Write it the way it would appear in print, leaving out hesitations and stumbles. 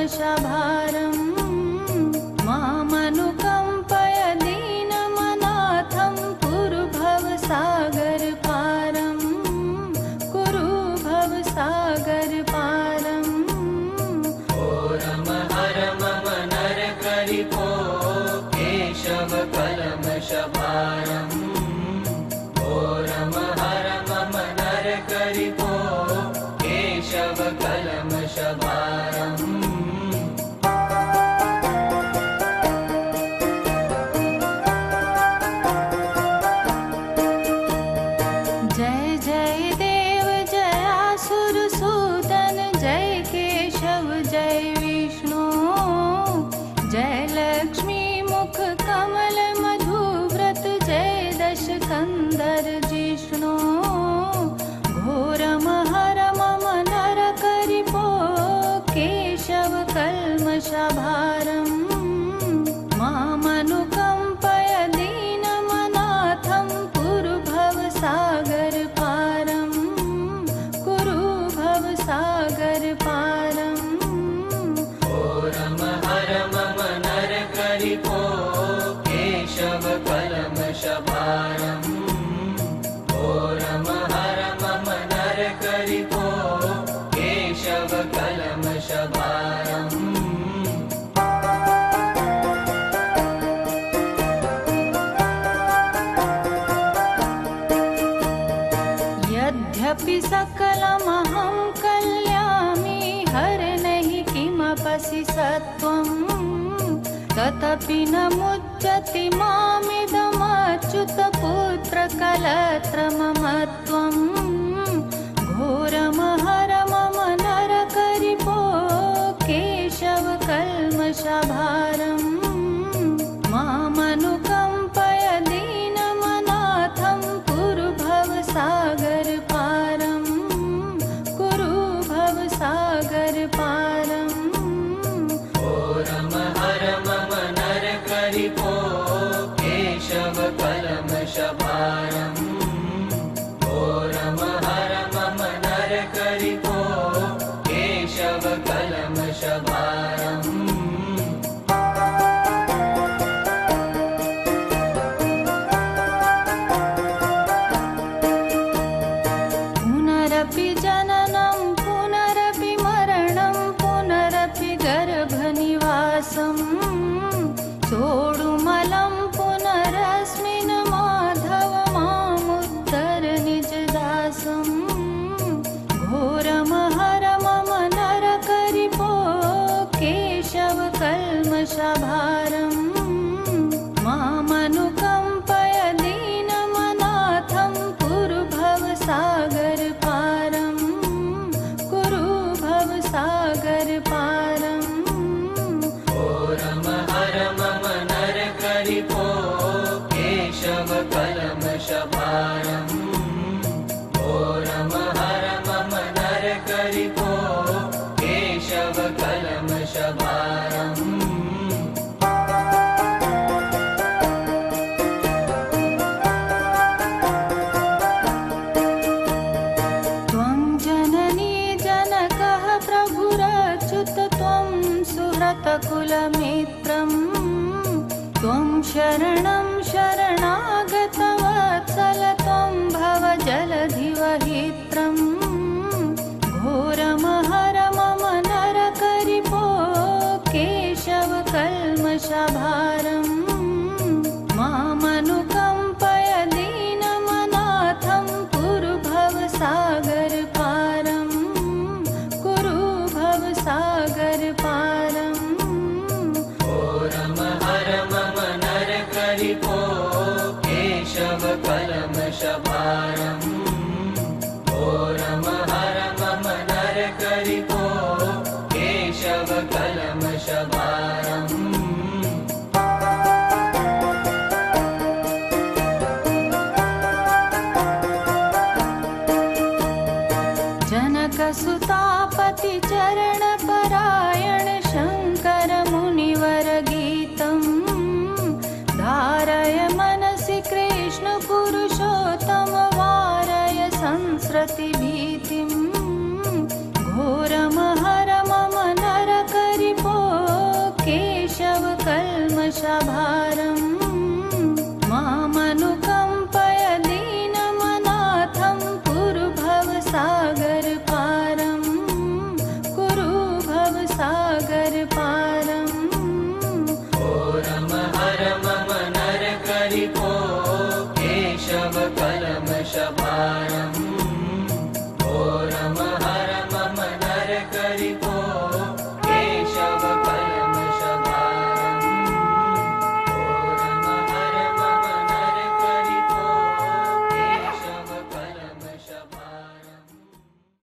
कल्मषभारम् मामनुकम्पय दीनमनाथं कुरु भवसागरपारं कुरु भवसागरपारम् रम हर मम नरकरिपो केशव कल्मषभारम् रम हर मम नरकरिपो केशव कल्मषभारम् जय जय देव जयासुरसूदन जय केशव जय विष्णु जय लक्ष्मी मुख कमल मधुव्रत जय दशकंदर जिष्णु घोरम हर मम नरकरिपो केशव कल्मषभारम् मामनुकम्पय दीनमनाथं कुरु भवसागरपारं कुरु भवसागरपारम् रम हर मम नरकरिपो केशव कल्मषभारम् रम हर मम नरकरिपो केशव कल्मषभारम् यद्यपि सकलमहं कल्यामि हरन्हि किमपि सत्त्वं तथापि न मुच्यति मामिदमच्युतपुत्रकलत्रममत्वम् घोरम हर मम नरकरिपो केशव कल्मषभारम् मामनुकम्पय दीनमनाथं कुरु भवसागरपारं कुरु भवसागरपारम् रम हर मम नरकरिपो केशव कल्मषभारम् रम हर मम नरकरिपो केशव कल्मषभारम् पुनरपि जननं पुनरपि मरणं पुनरपि गर्भनिवासं सोढुमलं पुनरस्मिन् माधव मामुत्तर निजदासं घोरम हर मम नरकरिपो केशव कल्मषभारम् मामनुकम्पय दीनमनाथं कुरु भवसागरपारं कुरु भवसागरपारम् रम हर मम नरकरिपो केशव कल्मषभारम् रम हर मम नरकरिपो केशव कल्मषभारम् त्वं जननी जनकः प्रभुरच्युत त्वं सुहृतकुलमित्रं त्वं शरणं शरणागतवत्सल त्वं भवजलधिवहित्रम् घोरम हर मम नरकरिपो केशव कल्मषभारम् मामनुकम्पय दीनमनाथं कुरु भवसागरपारं कुरु भवसागरपारम् रम हर मम नरकरिपो केशव कल्मषभारम् रम हर मम नरकरिपो केशव कल्मषभारम् जनकसुतापति चरणपरायण शङ्कर मुनिवर गीतं धारय मनसि कृष्ण पुरुषोत्तम वारय संस्रति भीतिं घोरम हर मम नरकरिपो वर्षाभारम् मामनुकम्पय दीनमनाथं कुरु भवसागरपारं कुरु भवसागरपारम्